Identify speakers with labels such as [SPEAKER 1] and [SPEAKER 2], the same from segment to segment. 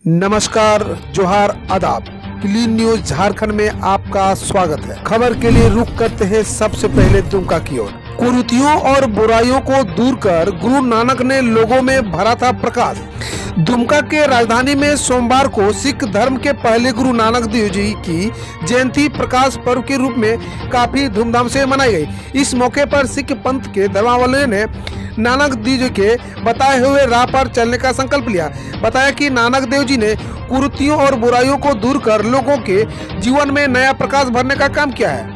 [SPEAKER 1] नमस्कार, जोहार, आदाब। क्लीन न्यूज झारखंड में आपका स्वागत है। खबर के लिए रुख करते हैं सबसे पहले दुमका की ओर। कुरीतियों और बुराइयों को दूर कर गुरु नानक ने लोगों में भरा था प्रकाश। दुमका के राजधानी में सोमवार को सिख धर्म के पहले गुरु नानक देव जी की जयंती प्रकाश पर्व के रूप में काफी धूमधाम से मनाई गई। इस मौके पर सिख पंथ के धर्मावलंबियों ने नानक देव जी के बताए हुए राह पर चलने का संकल्प लिया। बताया कि नानक देव जी ने कुरीतियों और बुराइयों को दूर कर लोगों के जीवन में नया प्रकाश भरने का काम किया है।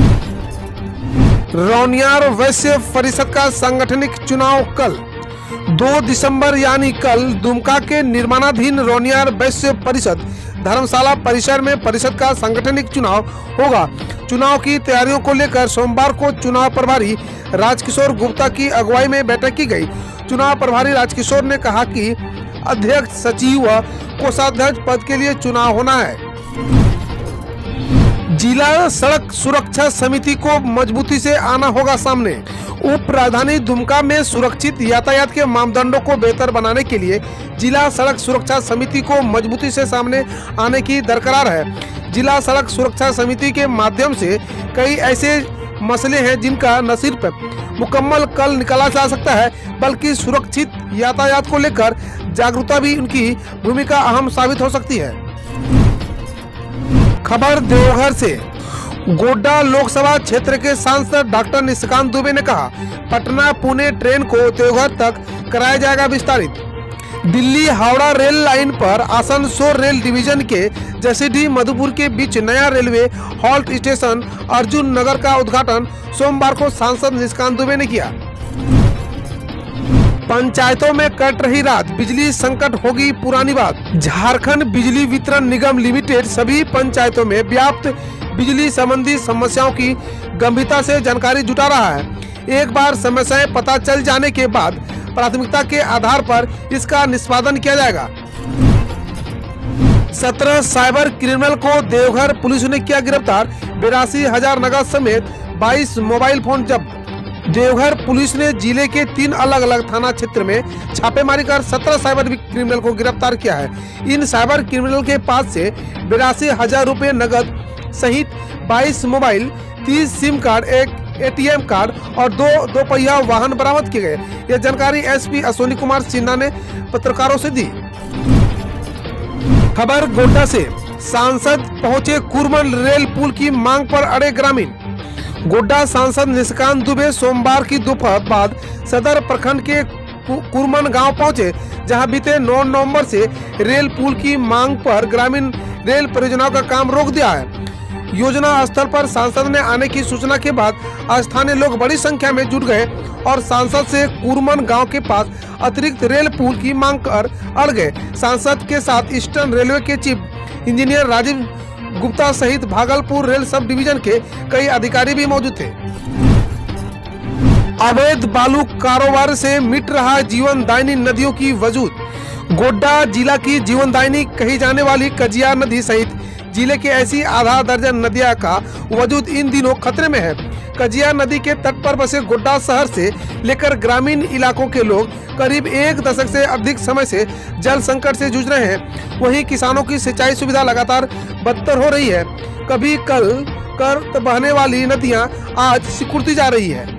[SPEAKER 1] रौनियार वैश्य परिषद का सांगठनिक चुनाव कल 2 दिसंबर यानी कल दुमका के निर्माणाधीन रौनियार वैश्य परिषद धर्मशाला परिसर में परिषद का सांगठनिक चुनाव होगा। चुनाव की तैयारियों को लेकर सोमवार को चुनाव प्रभारी राजकिशोर गुप्ता की अगुवाई में बैठक की गई। चुनाव प्रभारी राजकिशोर ने कहा कि अध्यक्ष, सचिव व कोषाध्यक्ष पद के लिए चुनाव होना है। जिला सड़क सुरक्षा समिति को मजबूती से आना होगा सामने। उप राजधानी दुमका में सुरक्षित यातायात के मापदंडों को बेहतर बनाने के लिए जिला सड़क सुरक्षा समिति को मजबूती से सामने आने की दरकार है। जिला सड़क सुरक्षा समिति के माध्यम से कई ऐसे मसले हैं जिनका न सिर्फ मुकम्मल कल निकाला जा सकता है, बल्कि सुरक्षित यातायात को लेकर जागरूकता भी उनकी भूमिका अहम साबित हो सकती है। खबर देवघर से। गोड्डा लोकसभा क्षेत्र के सांसद डॉक्टर निशिकांत दुबे ने कहा, पटना पुणे ट्रेन को देवघर तक कराया जाएगा विस्तारित। दिल्ली हावड़ा रेल लाइन पर आसनसोल रेल डिवीजन के जसीडीह मधुपुर के बीच नया railway halt station Arjun Nagar का उद्घाटन सोमवार को सांसद निशिकांत दुबे ने किया। पंचायतों में कट रही रात, बिजली संकट होगी पुरानी बात। झारखंड बिजली वितरण निगम लिमिटेड सभी पंचायतों में व्याप्त बिजली संबंधी समस्याओं की गंभीरता से जानकारी जुटा रहा है। एक बार समस्याएं पता चल जाने के बाद प्राथमिकता के आधार पर इसका निष्पादन किया जाएगा। 17 साइबर क्रिमिनल को देवघर पुलिस ने किया गिरफ्तार। 82,000 नगद समेत 22 मोबाइल फोन जब्त। देवघर पुलिस ने जिले के 3 अलग अलग थाना क्षेत्र में छापेमारी कर 17 साइबर क्रिमिनल को गिरफ्तार किया है। इन साइबर क्रिमिनल के पास से 82,000 रुपए नगद सहित 22 मोबाइल, 30 सिम कार्ड, एक ATM कार्ड और 2 पहिया वाहन बरामद किए गए। यह जानकारी SP अश्विनी कुमार सिन्हा ने पत्रकारों से दी। खबर गोड्डा से। सांसद पहुंचे कुरमन रेल पुल की मांग पर अड़े ग्रामीण। गोड्डा सांसद निशिकांत दुबे सोमवार की दोपहर बाद सदर प्रखंड के कुरमन गांव पहुंचे, जहां बीते 9 नवंबर से रेल पुल की मांग पर ग्रामीण रेल परियोजनाओं का काम रोक दिया है। योजना स्थल पर सांसद ने आने की सूचना के बाद स्थानीय लोग बड़ी संख्या में जुट गए और सांसद से कुरमन गांव के पास अतिरिक्त रेल पुल की मांग कर अड़ गए। सांसद के साथ ईस्टर्न रेलवे के चीफ इंजीनियर राजीव गुप्ता सहित भागलपुर रेल सब डिवीजन के कई अधिकारी भी मौजूद थे। अवैध बालू कारोबार से मिट रहा जीवनदायिनी नदियों की वजूद। गोड्डा जिला की जीवनदायिनी कही जाने वाली कजिया नदी सहित जिले के ऐसी आधा दर्जन नदियां का वजूद इन दिनों खतरे में है। कजिया नदी के तट पर बसे गोड्डा शहर से लेकर ग्रामीण इलाकों के लोग करीब 1 दशक से अधिक समय से जल संकट से जूझ रहे हैं। वहीं किसानों की सिंचाई सुविधा लगातार बदतर हो रही है। कभी कल कर बहने वाली नदियां आज सिकुड़ती जा रही है।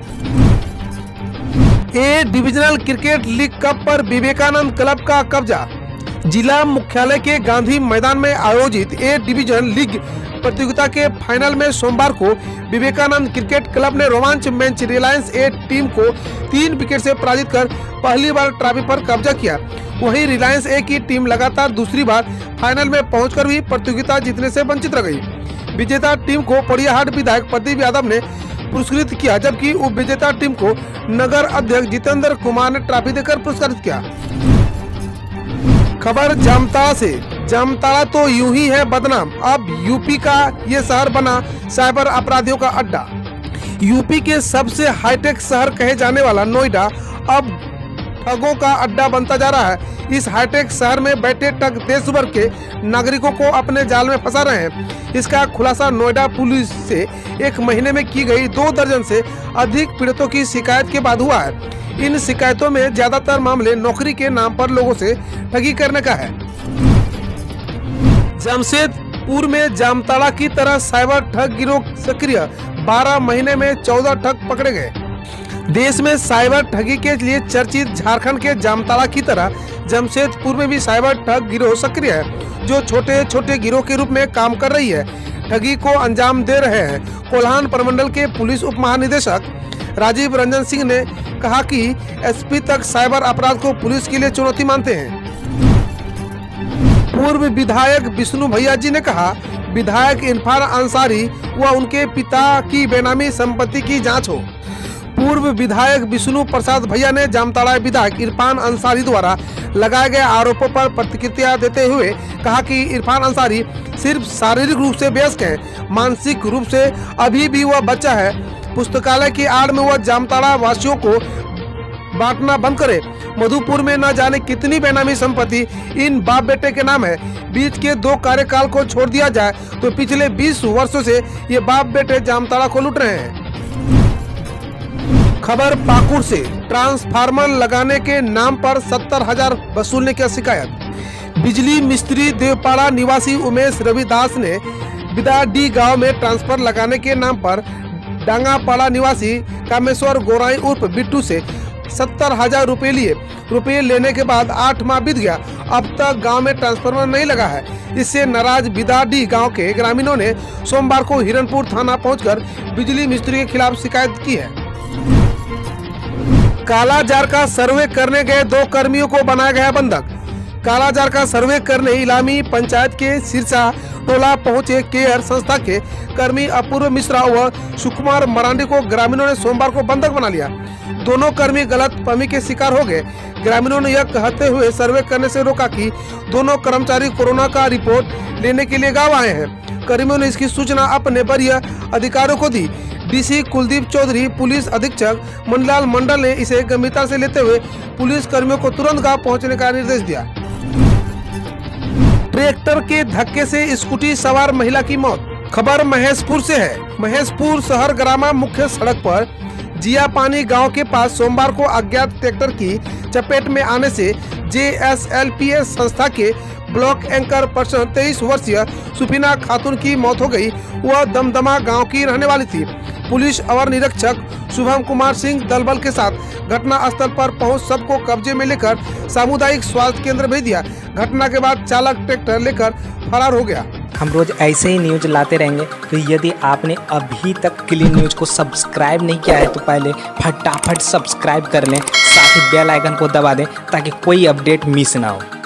[SPEAKER 1] A divisional cricket league cup पर विवेकानंद क्लब का कब्जा। जिला मुख्यालय के गांधी मैदान में आयोजित ए डिवीजन लीग प्रतियोगिता के फाइनल में सोमवार को विवेकानंद क्रिकेट क्लब ने रोमांच मैच रिलायंस ए टीम को 3 विकेट से पराजित कर पहली बार ट्रॉफी पर कब्जा किया। वहीं रिलायंस ए की टीम लगातार दूसरी बार फाइनल में पहुंचकर भी प्रतियोगिता जीतने से वंचित रह गई। विजेता टीम को पड़ियाहाट विधायक प्रदीप यादव ने पुरस्कृत किया, जबकि उप विजेता टीम को नगर अध्यक्ष जितेंद्र कुमार ने ट्रॉफी देकर पुरस्कृत किया। खबर जामताड़ा से। जामताड़ा तो यूं ही है बदनाम, अब यूपी का ये शहर बना साइबर अपराधियों का अड्डा। यूपी के सबसे हाईटेक शहर कहे जाने वाला नोएडा अब ठगों का अड्डा बनता जा रहा है। इस हाईटेक शहर में बैठे ठग देश भर के नागरिकों को अपने जाल में फंसा रहे हैं। इसका खुलासा नोएडा पुलिस से 1 महीने में की गई 2 दर्जन से अधिक पीड़ितों की शिकायत के बाद हुआ है। इन शिकायतों में ज्यादातर मामले नौकरी के नाम पर लोगों से ठगी करने का है। जमशेदपुर में जामताड़ा की तरह साइबर ठग गिरोह सक्रिय, 12 महीने में 14 ठग पकड़े गए। देश में साइबर ठगी के लिए चर्चित झारखंड के जामताड़ा की तरह जमशेदपुर में भी साइबर ठग गिरोह सक्रिय है, जो छोटे छोटे गिरोह के रूप में काम कर रही है, ठगी को अंजाम दे रहे हैं। कोल्हान प्रमंडल के पुलिस उप महानिदेशक राजीव रंजन सिंह ने कहा कि एसपी तक साइबर अपराध को पुलिस के लिए चुनौती मानते हैं। पूर्व विधायक विष्णु भैया जी ने कहा, विधायक इरफान अंसारी व उनके पिता की बेनामी संपत्ति की जांच हो। पूर्व विधायक विष्णु प्रसाद भैया ने जामताड़ा विधायक इरफान अंसारी द्वारा लगाए गए आरोपों पर प्रतिक्रिया देते हुए कहा कि इरफान अंसारी सिर्फ शारीरिक रूप से वयस्क है, मानसिक रूप से अभी भी वह बच्चा है। पुस्तकालय की आड़ में वह जामताड़ा वासियों को बांटना बंद करे। मधुपुर में न जाने कितनी बेनामी संपत्ति इन बाप बेटे के नाम है। बीच के 2 कार्यकाल को छोड़ दिया जाए तो पिछले 20 वर्षों से ये बाप बेटे जामताड़ा को लूट रहे हैं। खबर पाकुड़ से, ट्रांसफार्मर लगाने के नाम पर 70,000 वसूलने की शिकायत। बिजली मिस्त्री देवपाड़ा निवासी उमेश रविदास ने बिदाडी गांव में ट्रांसफर लगाने के नाम पर डांगापाड़ा निवासी कामेश्वर गोराई उर्फ बिट्टू से 70,000 रुपए लिए। रुपए लेने के बाद 8 माह बीत गया, अब तक गांव में ट्रांसफार्मर नहीं लगा है। इससे नाराज बिदाडी गांव के ग्रामीणों ने सोमवार को हिरणपुर थाना पहुंचकर बिजली मिस्त्री के खिलाफ शिकायत की है। कालाजार का सर्वे करने गए 2 कर्मियों को बनाया गया बंधक। कालाजार का सर्वे करने इलामी पंचायत के सिरसा टोला पहुंचे केयर संस्था के कर्मी अपूर्व मिश्रा व सुकुमार मरांडी को ग्रामीणों ने सोमवार को बंधक बना लिया। दोनों कर्मी गलतफहमी के शिकार हो गए। ग्रामीणों ने यह कहते हुए सर्वे करने से रोका कि दोनों कर्मचारी कोरोना का रिपोर्ट लेने के लिए गांव आए हैं। कर्मियों ने इसकी सूचना अपने वरीय अधिकारियों को दी। डीसी कुलदीप चौधरी, पुलिस अधीक्षक मनीलाल मंडल ने इसे गंभीरता से लेते हुए पुलिस कर्मियों को तुरंत गांव पहुंचने का निर्देश दिया। ट्रैक्टर के धक्के से स्कूटी सवार महिला की मौत। खबर महेशपुर से है। महेशपुर शहर ग्रामा मुख्य सड़क पर जियापानी गांव के पास सोमवार को अज्ञात ट्रैक्टर की चपेट में आने से JSLPS संस्था के ब्लॉक एंकर पर्सन 23 वर्षीय सुफीना खातून की मौत हो गई। वह दमदमा गांव की रहने वाली थी। पुलिस अवर निरीक्षक शुभम कुमार सिंह दलबल के साथ घटना स्थल पर पहुंच सबको कब्जे में लेकर सामुदायिक स्वास्थ्य केंद्र भेज दिया। घटना के बाद चालक ट्रैक्टर लेकर फरार हो गया।
[SPEAKER 2] हम रोज ऐसे ही न्यूज लाते रहेंगे, तो यदि आपने अभी तक क्लीन न्यूज को सब्सक्राइब नहीं किया है तो पहले फटाफट सब्सक्राइब कर लें, साथ ही बेल आइकन को दबा दें ताकि कोई अपडेट मिस ना हो।